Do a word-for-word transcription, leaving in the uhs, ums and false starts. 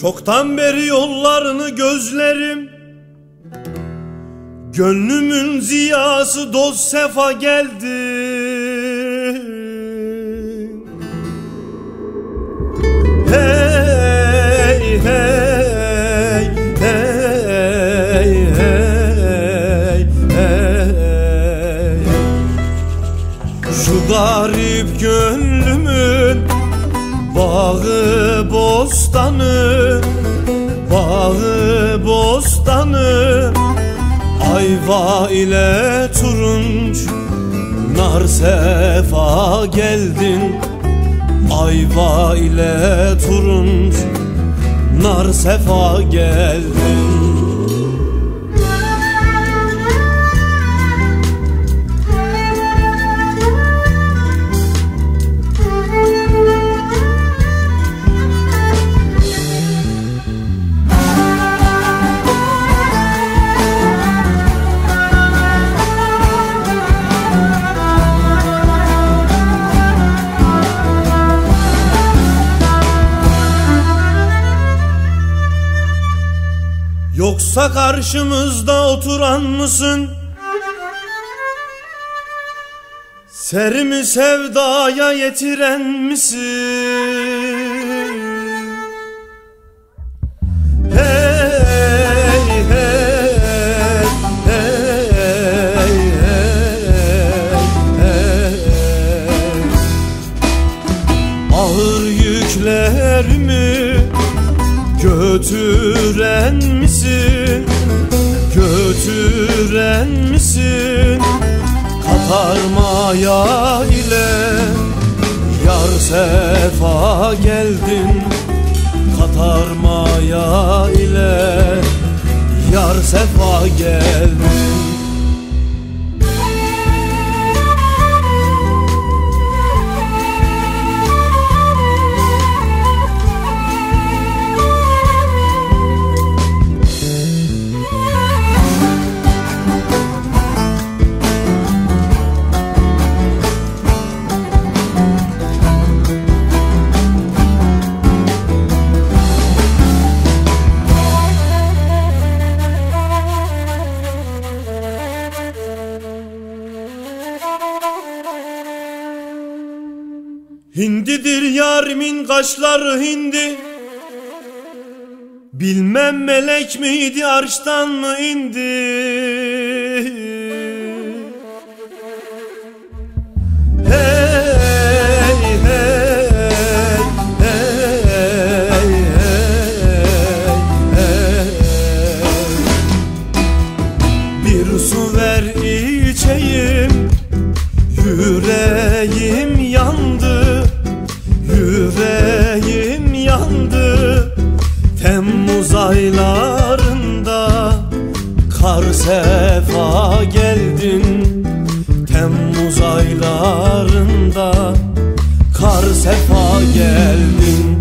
Çoktan beri yollarını gözlerim, gönlümün ziyası dost sefa geldi. Hey hey hey hey hey, şu garip gönlümün bağı bostanı, bağı bostanı, ayva ile turunç nar sefa geldin. Ayva ile turunç nar sefa geldin. Yoksa karşımızda oturan mısın? Serimi sevdaya yetiren misin? Hey hey hey hey hey, ağır yüklerimi götüren misin? Götüren misin? Katarmaya ile yar sefa geldin. Katarmaya ile yar sefa geldin. Hindidir yarimin kaşları hindi, bilmem melek miydi arştan mı indi? Hey hey hey hey hey, bir su ver içeyim, yüreğim yandı, yüreğim yandı. Temmuz aylarında kar sefa geldin. Temmuz aylarında kar sefa geldin.